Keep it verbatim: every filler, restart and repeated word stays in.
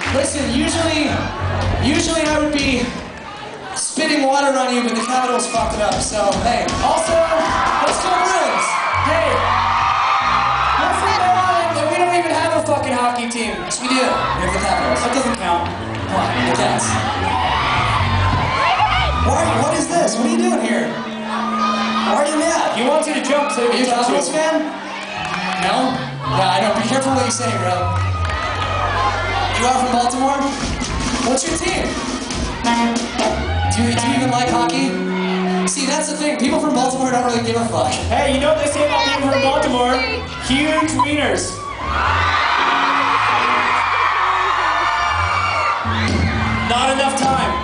Listen, usually, usually I would be spitting water on you, but the Capitals fucked it up, so hey. Also, let's go Bruins. Hey, we're from Maryland, and we don't even have a fucking hockey team. Yes, we do. We have the Capitals. That doesn't count. What? The Cats. Why, what is this? What are you doing here? Why are you mad? He wants you to jump so Are you a Capitals fan? No? Yeah, I know. Be careful what you say, bro. You are from Baltimore? What's your team? Do you, do you even like hockey? See, that's the thing. People from Baltimore don't really give a fuck. Hey, you know what they say about people from Baltimore? Huge wieners. Not enough time.